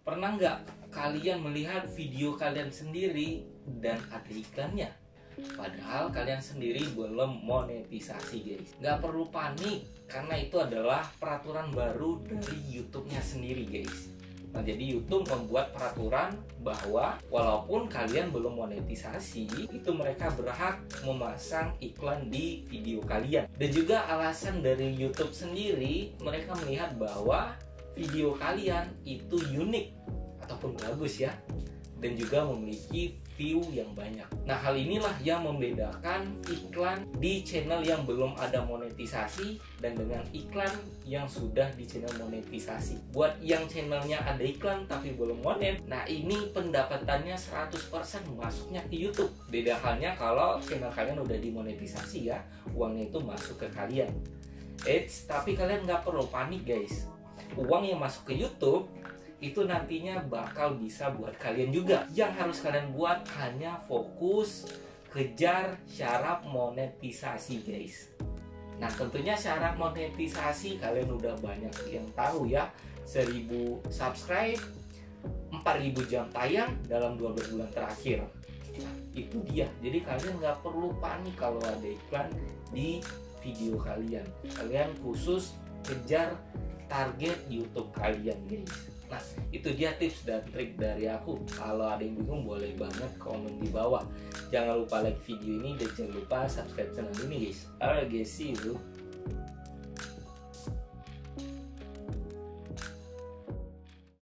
Pernah nggak kalian melihat video kalian sendiri dan ada iklannya? Padahal kalian sendiri belum monetisasi, guys. Nggak perlu panik, karena itu adalah peraturan baru dari YouTube-nya sendiri, guys. Nah, jadi YouTube membuat peraturan bahwa walaupun kalian belum monetisasi, itu mereka berhak memasang iklan di video kalian. Dan juga alasan dari YouTube sendiri, mereka melihat bahwa video kalian itu unik ataupun bagus ya, dan juga memiliki view yang banyak. Nah, hal inilah yang membedakan iklan di channel yang belum ada monetisasi dan dengan iklan yang sudah di channel monetisasi. Buat yang channelnya ada iklan tapi belum monet, nah ini pendapatannya 100% masuknya ke YouTube. Beda halnya kalau channel kalian udah dimonetisasi ya, uangnya itu masuk ke kalian. Tapi kalian nggak perlu panik, guys. Uang yang masuk ke YouTube itu nantinya bakal bisa buat kalian juga. Yang harus kalian buat hanya fokus kejar syarat monetisasi, guys. Nah, tentunya syarat monetisasi kalian udah banyak yang tahu ya. 1000 subscribe, 4000 jam tayang dalam 12 bulan terakhir. Nah, itu dia. Jadi kalian nggak perlu panik kalau ada iklan di video kalian. Kalian khusus kejar target YouTube kalian, guys. Nah, itu dia tips dan trik dari aku. Kalau ada yang bingung boleh banget komen di bawah. Jangan lupa like video ini dan jangan lupa subscribe channel ini, guys. Alright guys, see you.